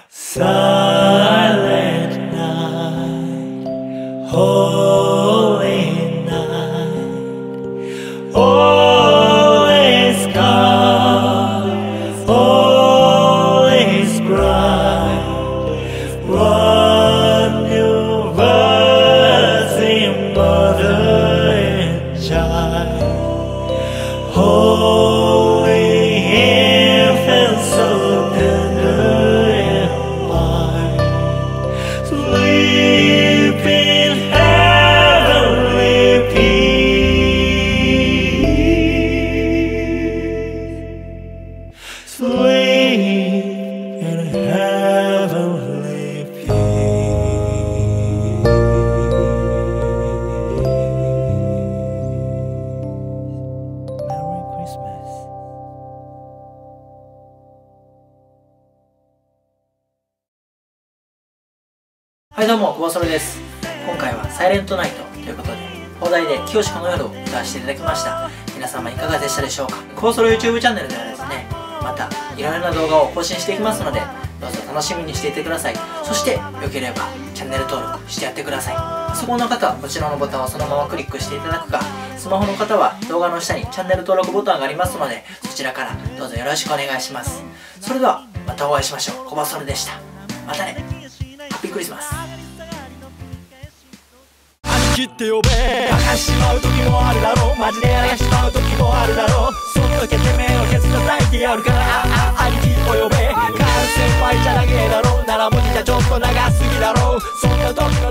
Silent night, holy night, all is calm, all is bright. One new birth in mother and child, holy infant, so tender and mild, sleep in heavenly peace, sleep in heavenly peace. Merry Christmas. はい、どうも、久保それです。今回はサイレントナイトということで、放題で清この夜を歌わせていただきました。皆様いかがでしたでしょうか。久保それ YouTube チャンネルではですね、またいろいろな動画を更新していきますので、どうぞ楽しみにしていてください。そして、よければチャンネル登録してやってください。パソコンの方はこちらのボタンをそのままクリックしていただくか、スマホの方は動画の下にチャンネル登録ボタンがありますので、そちらからどうぞよろしくお願いします。それでは、またお会いしましょう。久保それでした。またね。ハッピークリスマス。 切って呼べ、バカしまう時もあるだろう、マジでやらしまう時もあるだろう、その時はてめえをケツ叩いてやるから、兄貴を呼べ、関先輩じゃ長えだろう、7文字じゃちょっと長すぎだろう、そんな時の